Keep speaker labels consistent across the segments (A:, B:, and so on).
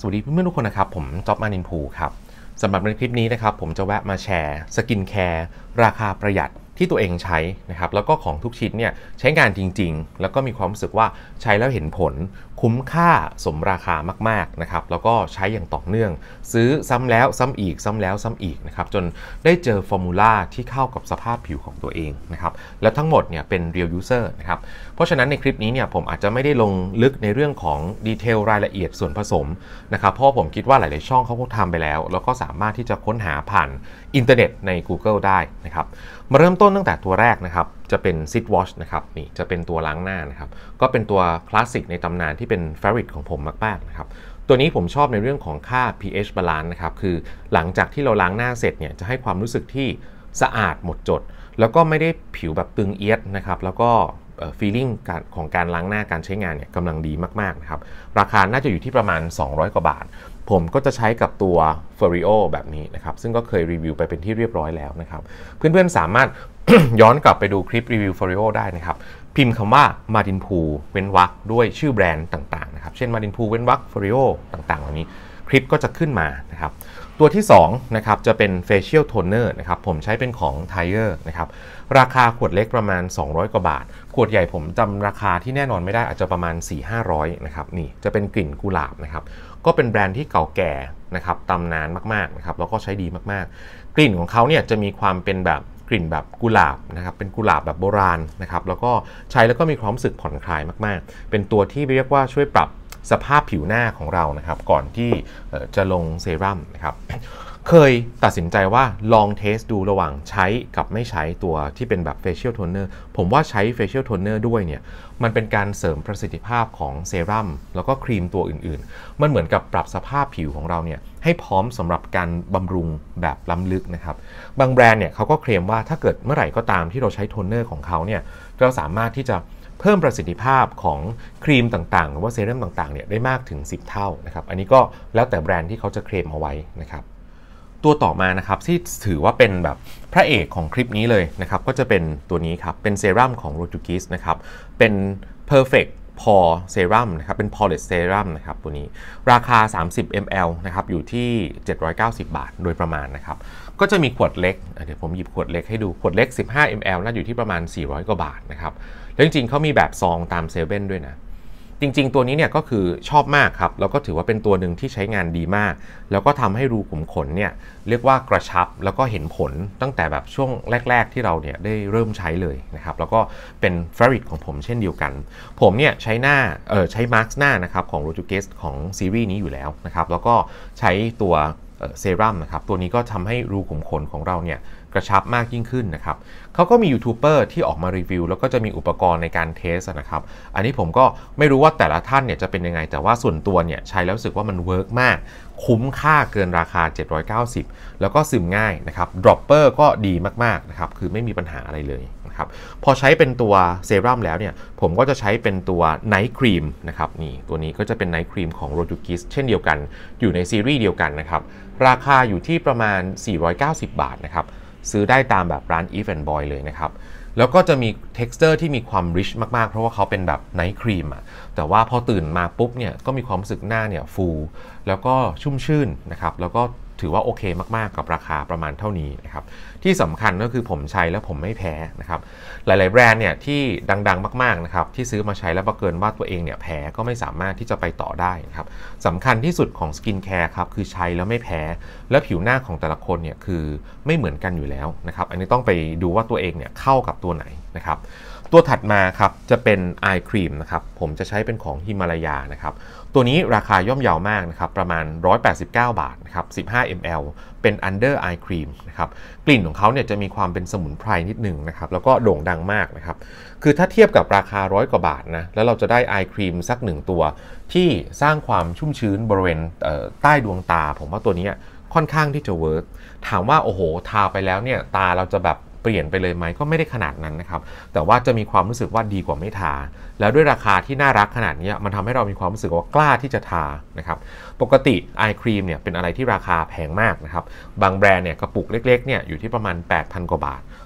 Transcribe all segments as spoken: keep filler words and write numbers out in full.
A: สวัสดีเพื่อนๆทุกคนนะครับผมจ๊อบมานินภูครับสำหรับในคลิปนี้นะครับผมจะแวะมาแชร์สกินแคร์ราคาประหยัดที่ตัวเองใช้นะครับแล้วก็ของทุกชิ้นเนี่ยใช้งานจริงๆแล้วก็มีความรู้สึกว่าใช้แล้วเห็นผลคุ้มค่าสมราคามากๆนะครับแล้วก็ใช้อย่างต่อเนื่องซื้อซ้ำแล้วซ้ำอีกซ้ำแล้วซ้ำอีกนะครับจนได้เจอฟอร์มูลาที่เข้ากับสภาพผิวของตัวเองนะครับแล้วทั้งหมดเนี่ยเป็น real user นะครับเพราะฉะนั้นในคลิปนี้เนี่ยผมอาจจะไม่ได้ลงลึกในเรื่องของดีเทลรายละเอียดส่วนผสมนะครับเพราะผมคิดว่าหลายๆช่องเขาคงทำไปแล้วแล้วก็สามารถที่จะค้นหาผ่านอินเทอร์เน็ตใน Google ได้นะครับมาเริ่มต้นตั้งแต่ตัวแรกนะครับจะเป็น Sit Wash นะครับนี่จะเป็นตัวล้างหน้านะครับก็เป็นตัวคลาสสิกในตำนานที่เป็น favorite ของผมมากๆนะครับตัวนี้ผมชอบในเรื่องของค่า pH balance นะครับคือหลังจากที่เราล้างหน้าเสร็จเนี่ยจะให้ความรู้สึกที่สะอาดหมดจดแล้วก็ไม่ได้ผิวแบบตึงเอียดนะครับแล้วก็feeling ของการล้างหน้าการใช้งานเนี่ยกำลังดีมากๆนะครับราคาน่าจะอยู่ที่ประมาณสองร้อยกว่าบาทผมก็จะใช้กับตัว Ferio แบบนี้นะครับซึ่งก็เคยรีวิวไปเป็นที่เรียบร้อยแล้วนะครับเพื่อนๆสามารถ ย้อนกลับไปดูคลิปรีวิว Ferio ได้นะครับพิมพ์คำว่า Martin Poo เว้นวรรคด้วยชื่อแบรนด์ต่างๆนะครับเช่น Martin Poo เว้นวรรค Ferio ต่างๆเหล่านี้คลิปก็จะขึ้นมานะครับตัวที่สองนะครับจะเป็น Facial Toner นะครับผมใช้เป็นของ Tiger นะครับราคาขวดเล็กประมาณสองร้อยกว่าบาทขวดใหญ่ผมจำราคาที่แน่นอนไม่ได้อาจจะประมาณ สี่ถึงห้าร้อย นะครับนี่จะเป็นกลิ่นกุหลาบนะครับก็เป็นแบรนด์ที่เก่าแก่นะครับตำนานมากๆนะครับแล้วก็ใช้ดีมากๆกลิ่นของเขาเนี่ยจะมีความเป็นแบบกลิ่นแบบกุหลาบนะครับเป็นกุหลาบแบบโบราณนะครับแล้วก็ใช้แล้วก็มีความรู้สึกผ่อนคลายมากๆเป็นตัวที่เรียกว่าช่วยปรับสภาพผิวหน้าของเรานะครับก่อนที่จะลงเซรั่มนะครับเคยตัดสินใจว่าลองเทสดูระหว่างใช้กับไม่ใช้ตัวที่เป็นแบบ facial toner ผมว่าใช้ facial toner ด้วยเนี่ยมันเป็นการเสริมประสิทธิภาพของเซรั่มแล้วก็ครีมตัวอื่นๆมันเหมือนกับปรับสภาพผิวของเราเนี่ยให้พร้อมสำหรับการบำรุงแบบล้ำลึกนะครับบางแบรนด์เนี่ยเขาก็เคลมว่าถ้าเกิดเมื่อไหร่ก็ตามที่เราใช้โทนเนอร์ของเขาเนี่ยเราสามารถที่จะเพิ่มประสิทธิภาพของครีมต่างๆหรือว่าเซรั่มต่างๆเนี่ยได้มากถึงสิบเท่านะครับอันนี้ก็แล้วแต่แบรนด์ที่เขาจะเคลมเอาไว้นะครับตัวต่อมานะครับที่ถือว่าเป็นแบบพระเอกของคลิปนี้เลยนะครับก็จะเป็นตัวนี้ครับเป็นเซรั่มของ Rotukiss นะครับเป็น Perfect Pore Serum นะครับเป็น Poreless Serum นะครับตัวนี้ราคาสามสิบมิลลิลิตรนะครับอยู่ที่เจ็ดร้อยเก้าสิบบาทโดยประมาณนะครับก็จะมีขวดเล็กเดี๋ยวผมหยิบขวดเล็กให้ดูขวดเล็กสิบห้ามิลลิลิตรน่าอยู่ที่ประมาณสี่ร้อยกว่าบาทนะครับแล้วจริงๆเขามีแบบซองตามเซเว่นด้วยนะจริงๆตัวนี้เนี่ยก็คือชอบมากครับแล้วก็ถือว่าเป็นตัวหนึ่งที่ใช้งานดีมากแล้วก็ทำให้รูขุมขนเนี่ยเรียกว่ากระชับแล้วก็เห็นผลตั้งแต่แบบช่วงแรกๆที่เราเนี่ยได้เริ่มใช้เลยนะครับแล้วก็เป็นเฟรนด์ของผมเช่นเดียวกันผมเนี่ยใช้หน้าเออใช้มาร์กหน้านะครับของ Rotukiss ของซีรีส์นี้อยู่แล้วนะครับแล้วก็ใช้ตัวเซรั่มนะครับตัวนี้ก็ทำให้รูขุมขนของเราเนี่ยกระชับมากยิ่งขึ้นนะครับเขาก็มียูทูบเบอร์ที่ออกมารีวิวแล้วก็จะมีอุปกรณ์ในการเทสนะครับอันนี้ผมก็ไม่รู้ว่าแต่ละท่านเนี่ยจะเป็นยังไงแต่ว่าส่วนตัวเนี่ยใช้แล้วรู้สึกว่ามันเวิร์กมากคุ้มค่าเกินราคาเจ็ดร้อยเก้าสิบแล้วก็ซึมง่ายนะครับดรอปเปอร์ก็ดีมากๆนะครับคือไม่มีปัญหาอะไรเลยนะครับพอใช้เป็นตัวเซรั่มแล้วเนี่ยผมก็จะใช้เป็นตัวไนท์ครีมนะครับนี่ตัวนี้ก็จะเป็นไนท์ครีมของ Rotukiss เช่นเดียวกันอยู่ในซีรีส์เดียวกันนะครับราคาอยู่ที่ประมาณสี่ร้อยเก้าสิบบาทนะครับซื้อได้ตามแบบร้าน Eve and Boy เลยนะครับแล้วก็จะมี texture ที่มีความ rich มากๆเพราะว่าเขาเป็นแบบไนท์ครีมอะแต่ว่าพอตื่นมาปุ๊บเนี่ยก็มีความรู้สึกหน้าเนี่ยฟูแล้วก็ชุ่มชื่นนะครับแล้วก็ถือว่าโอเคมากๆกับราคาประมาณเท่านี้นะครับที่สำคัญก็คือผมใช้แล้วผมไม่แพ้นะครับหลายๆแบรนด์เนี่ยที่ดังๆมากๆนะครับที่ซื้อมาใช้แล้วบังเอิญว่าตัวเองเนี่ยแพ้ก็ไม่สามารถที่จะไปต่อได้นะครับสำคัญที่สุดของสกินแคร์ครับคือใช้แล้วไม่แพ้และผิวหน้าของแต่ละคนเนี่ยคือไม่เหมือนกันอยู่แล้วนะครับอันนี้ต้องไปดูว่าตัวเองเนี่ยเข้ากับตัวไหนนะครับตัวถัดมาครับจะเป็น Eye Cream นะครับผมจะใช้เป็นของฮิมาลายานะครับตัวนี้ราคาย่อมเยาวมากนะครับประมาณหนึ่งร้อยแปดสิบเก้าบาทนะครับสิบห้ามิลลิลิตรเป็น Under Eye Cream นะครับกลิ่นของเขาเนี่ยจะมีความเป็นสมุนไพรนิดนึงนะครับแล้วก็โด่งดังมากนะครับคือถ้าเทียบกับราคาร้อยกว่าบาทนะแล้วเราจะได้ Eye Cream สักหนึ่งตัวที่สร้างความชุ่มชื้นบริเวณใต้ดวงตาผมว่าตัวนี้ค่อนข้างที่จะเวิร์กถามว่าโอ้โหทาไปแล้วเนี่ยตาเราจะแบบเปลี่ยนไปเลยไหมก็ไม่ได้ขนาดนั้นนะครับแต่ว่าจะมีความรู้สึกว่าดีกว่าไม่ทาแล้วด้วยราคาที่น่ารักขนาดนี้มันทำให้เรามีความรู้สึกว่ากล้าที่จะทานะครับปกติไอครีมเนี่ยเป็นอะไรที่ราคาแพงมากนะครับบางแบรนด์เนี่ยกระปุกเล็กๆเนี่ยอยู่ที่ประมาณ แปดพัน กว่าบาท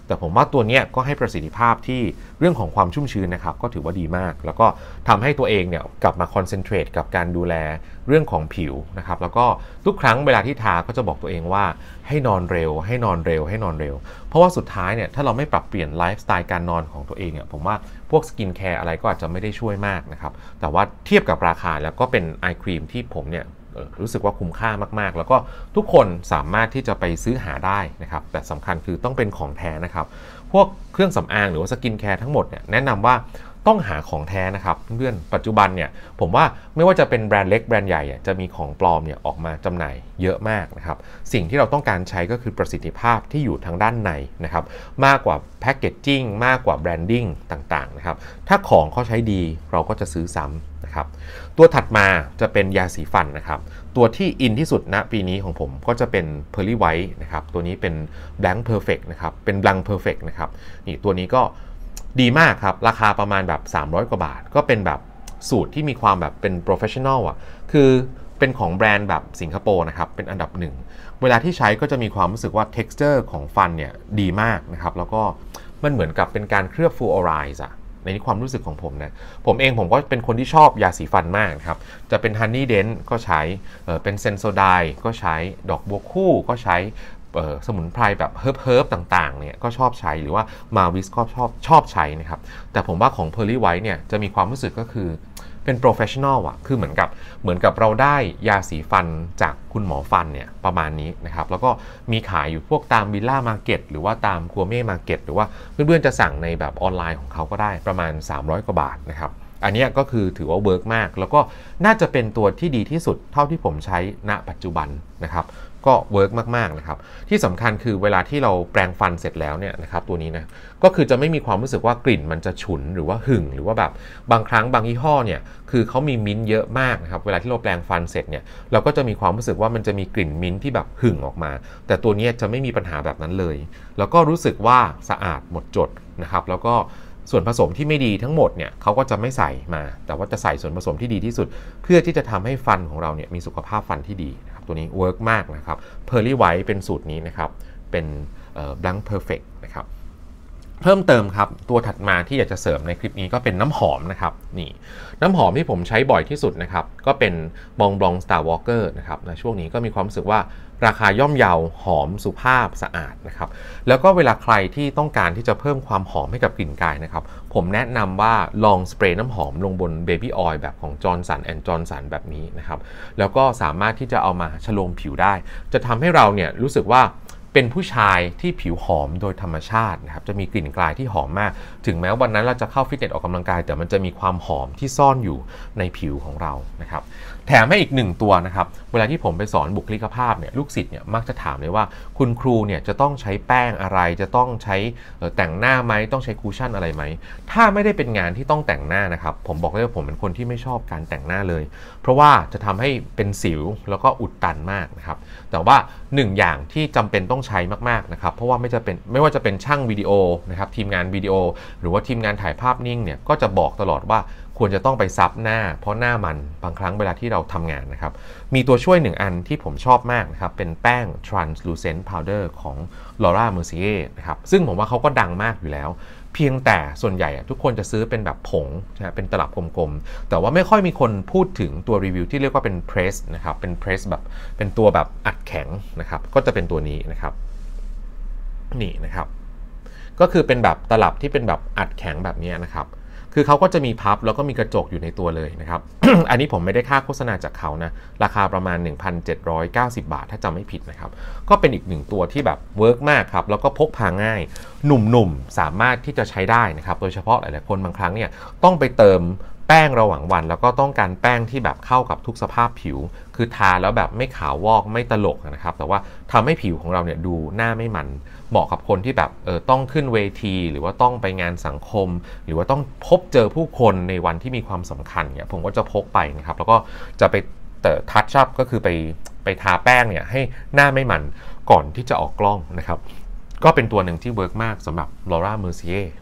A: แต่ผมว่าตัวนี้ก็ให้ประสิทธิภาพที่เรื่องของความชุ่มชื้นนะครับก็ถือว่าดีมากแล้วก็ทำให้ตัวเองเนี่ยกลับมาคอนเซนเทรตกับการดูแลเรื่องของผิวนะครับแล้วก็ทุกครั้งเวลาที่ทาก็จะบอกตัวเองว่าให้นอนเร็วให้นอนเร็วให้นอนเร็วเพราะว่าสุดท้ายเนี่ยถ้าเราไม่ปรับเปลี่ยนไลฟ์สไตล์การนอนของตัวเองเนี่ยผมว่าพวกสกินแคร์อะไรก็อาจจะไม่ได้ช่วยมากนะครับแต่ว่าเทียบกับราคาแล้วก็เป็นไอครีมที่ผมเนี่ยรู้สึกว่าคุ้มค่ามากๆแล้วก็ทุกคนสามารถที่จะไปซื้อหาได้นะครับแต่สำคัญคือต้องเป็นของแท้นะครับพวกเครื่องสำอางหรือว่าสกินแคร์ทั้งหมดเนี่ยแนะนำว่าต้องหาของแท้นะครับเพื่อนปัจจุบันเนี่ยผมว่าไม่ว่าจะเป็นแบรนด์เล็กแบรนด์ใหญ่จะมีของปลอมเนี่ยออกมาจำหน่ายเยอะมากนะครับสิ่งที่เราต้องการใช้ก็คือประสิทธิภาพที่อยู่ทางด้านในนะครับมากกว่าแพคเกจจิ้งมากกว่าแบรนดิ้งต่างๆนะครับถ้าของเขาใช้ดีเราก็จะซื้อซ้ำนะครับตัวถัดมาจะเป็นยาสีฟันนะครับตัวที่อินที่สุดณปีนี้ของผมก็จะเป็น Pearly White นะครับตัวนี้เป็น Blank Perfect นะครับเป็น Blank Perfect นะครับนี่ตัวนี้ก็ดีมากครับราคาประมาณแบบสามร้อยกว่าบาทก็เป็นแบบสูตรที่มีความแบบเป็น professional อ่ะคือเป็นของแบรนด์แบบสิงคโปร์นะครับเป็นอันดับหนึ่งเวลาที่ใช้ก็จะมีความรู้สึกว่า texture ของฟันเนี่ยดีมากนะครับแล้วก็มันเหมือนกับเป็นการเคลือบ fluoride อ่ะในนี้ความรู้สึกของผมนะผมเองผมก็เป็นคนที่ชอบยาสีฟันมากครับจะเป็น Honey Dent ก็ใช้เออเป็น Sensodyne ก็ใช้ดอกบัวคู่ก็ใช้สมุนไพรแบบเฮิร์บเฮิร์บต่างๆเนี่ยก็ชอบใช้หรือว่ามาวิสก็ชอบชอบใช้นะครับแต่ผมว่าของ Pearly White เนี่ยจะมีความรู้สึกก็คือเป็นโปรเฟชชั่นอลอ่ะคือเหมือนกับเหมือนกับเราได้ยาสีฟันจากคุณหมอฟันเนี่ยประมาณนี้นะครับแล้วก็มีขายอยู่พวกตามวิลล่ามาร์เก็ตหรือว่าตามกัวเม่มาร์เก็ตหรือว่าเพื่อนๆจะสั่งในแบบออนไลน์ของเขาก็ได้ประมาณสามร้อยกว่าบาทนะครับอันนี้ก็คือถือว่าเวิร์กมากแล้วก็น่าจะเป็นตัวที่ดีที่สุดเท่าที่ผมใช้ณปัจจุบันนะครับก็เวิร์กมากๆนะครับที่สำคัญคือเวลาที่เราแปรงฟันเสร็จแล้วเนี่ยนะครับตัวนี้นะก็คือจะไม่มีความรู้สึกว่ากลิ่นมันจะฉุนหรือว่าหึ่งหรือว่าแบบบางครั้งบางยี่ห้อเนี่ยคือเขามีมิ้นท์เยอะมากนะครับเวลาที่เราแปรงฟันเสร็จเนี่ยเราก็จะมีความรู้สึกว่ามันจะมีกลิ่นมิ้นท์ที่แบบหึ่งออกมาแต่ตัวนี้จะไม่มีปัญหาแบบนั้นเลยแล้วก็รู้สึกว่าสะอาดหมดจดนะครับแล้วก็ส่วนผสมที่ไม่ดีทั้งหมดเนี่ยเขาก็จะไม่ใส่มาแต่ว่าจะใส่ส่วนผสมที่ดีที่สุดเพื่อที่จะทำให้ฟันของเราเนี่ยมีสุขภาพฟันที่ดีนะครับตัวนี้เวิร์กมากนะครับ Pearly White เป็นสูตรนี้นะครับเป็น Blank Perfect นะครับเพิ่มเติมครับตัวถัดมาที่อยากจะเสริมในคลิปนี้ก็เป็นน้ำหอมนะครับนี่น้ำหอมที่ผมใช้บ่อยที่สุดนะครับก็เป็นบองบลอง Star Walker นะครับในช่วงนี้ก็มีความรู้สึกว่าราคาย่อมเยาหอมสุภาพสะอาดนะครับแล้วก็เวลาใครที่ต้องการที่จะเพิ่มความหอมให้กับกลิ่นกายนะครับผมแนะนำว่าลองสเปรย์น้ำหอมลงบน Baby Oil แบบของ Johnson แอนด์ Johnson แบบนี้นะครับแล้วก็สามารถที่จะเอามาฉโลมผิวได้จะทำให้เราเนี่ยรู้สึกว่าเป็นผู้ชายที่ผิวหอมโดยธรรมชาตินะครับจะมีกลิ่นกายที่หอมมากถึงแม้วันนั้นเราจะเข้าฟิตเนสออกกำลังกายแต่มันจะมีความหอมที่ซ่อนอยู่ในผิวของเรานะครับแถมให้อีกหนึ่งตัวนะครับเวลาที่ผมไปสอนบุคลิกภาพเนี่ยลูกศิษย์เนี่ยมักจะถามเลยว่าคุณครูเนี่ยจะต้องใช้แป้งอะไรจะต้องใช้แต่งหน้าไหมต้องใช้คูชั่นอะไรไหมถ้าไม่ได้เป็นงานที่ต้องแต่งหน้านะครับผมบอกเลยว่าผมเป็นคนที่ไม่ชอบการแต่งหน้าเลยเพราะว่าจะทำให้เป็นสิวแล้วก็อุดตันมากนะครับแต่ว่าหนึ่งอย่างที่จำเป็นต้องใช้มากๆนะครับเพราะว่าไม่จะเป็นไม่ว่าจะเป็นช่างวิดีโอนะครับทีมงานวิดีโอหรือว่าทีมงานถ่ายภาพนิ่งเนี่ยก็จะบอกตลอดว่าควรจะต้องไปซับหน้าเพราะหน้ามันบางครั้งเวลาที่เราทำงานนะครับมีตัวช่วยหนึ่งอันที่ผมชอบมากนะครับเป็นแป้ง translucent powder ของ Laura Mercier นะครับซึ่งผมว่าเขาก็ดังมากอยู่แล้วเพียงแต่ส่วนใหญ่ทุกคนจะซื้อเป็นแบบผงนะเป็นตลับกลมๆแต่ว่าไม่ค่อยมีคนพูดถึงตัวรีวิวที่เรียกว่าเป็น press นะครับเป็น press แบบเป็นตัวแบบอัดแข็งนะครับก็จะเป็นตัวนี้นะครับนี่นะครับก็คือเป็นแบบตลับที่เป็นแบบอัดแข็งแบบนี้นะครับคือเขาก็จะมีพับแล้วก็มีกระจกอยู่ในตัวเลยนะครับ อันนี้ผมไม่ได้ค่าโฆษณาจากเขานะราคาประมาณ หนึ่งพันเจ็ดร้อยเก้าสิบ บาทถ้าจำไม่ผิดนะครับก็เป็นอีกหนึ่งตัวที่แบบเวิร์กมากครับแล้วก็พกพาง่ายหนุ่มๆสามารถที่จะใช้ได้นะครับโดยเฉพาะหลายๆคนบางครั้งเนี่ยต้องไปเติมแป้งระหว่างวันแล้วก็ต้องการแป้งที่แบบเข้ากับทุกสภาพผิวคือทาแล้วแบบไม่ขาววอกไม่ตลกนะครับแต่ว่าทำให้ผิวของเราเนี่ยดูหน้าไม่มันเหมาะกับคนที่แบบเออต้องขึ้นเวทีหรือว่าต้องไปงานสังคมหรือว่าต้องพบเจอผู้คนในวันที่มีความสำคัญเนี่ยผมก็จะพกไปนะครับแล้วก็จะไปแต่ทัชอัพก็คือไปไปทาแป้งเนี่ยให้หน้าไม่มันก่อนที่จะออกกล้องนะครับก็เป็นตัวหนึ่งที่เวิร์กมากสำหรับ Laura Mercier นะครับ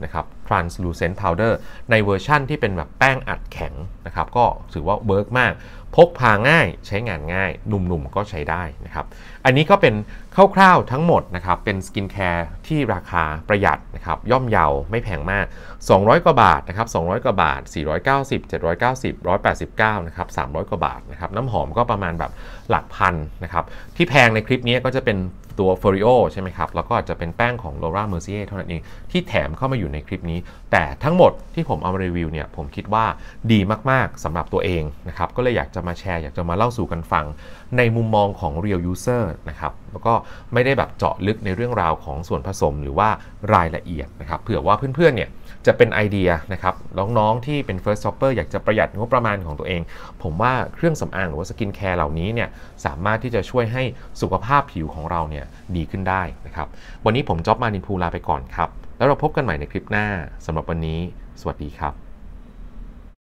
A: translucent powder ในเวอร์ชั่นที่เป็นแบบแป้งอัดแข็งนะครับก็ถือว่าเวิร์กมากพกพาง่ายใช้งานง่ายหนุ่มๆก็ใช้ได้นะครับอันนี้ก็เป็นคร่าวๆทั้งหมดนะครับเป็นสกินแคร์ที่ราคาประหยัดนะครับย่อมเยาไม่แพงมากสองร้อยกว่าบาทนะครับสองร้อยกว่าบาทสี่ร้อยเก้าสิบ เจ็ดร้อยเก้าสิบ หนึ่งร้อยแปดสิบเก้านะครับสามร้อยกว่าบาทนะครับน้ำหอมก็ประมาณแบบหลักพันนะครับที่แพงในคลิปนี้ก็จะเป็นตัว Foreo ใช่ไหมครับแล้วก็จะเป็นแป้งของ Laura Mercier เท่านั้นเองที่แถมเข้ามาอยู่ในคลิปนี้แต่ทั้งหมดที่ผมเอามารีวิวเนี่ยผมคิดว่าดีมากๆสำหรับตัวเองนะครับก็เลยอยากจะมาแชร์อยากจะมาเล่าสู่กันฟังในมุมมองของ Real User นะครับแล้วก็ไม่ได้แบบเจาะลึกในเรื่องราวของส่วนผสมหรือว่ารายละเอียดนะครับเผื่อว่าเพื่อนๆเนี่ยจะเป็นไอเดียนะครับน้องๆที่เป็น First Shopper อยากจะประหยัดงบประมาณของตัวเองผมว่าเครื่องสำอางหรือว่าสกินแคร์เหล่านี้เนี่ยสามารถที่จะช่วยให้สุขภาพผิวของเราเนี่ยดีขึ้นได้นะครับวันนี้ผมจ๊อบมานินพูลาไปก่อนครับแล้วเราพบกันใหม่ในคลิปหน้าสำหรับวันนี้สวัสดีครับ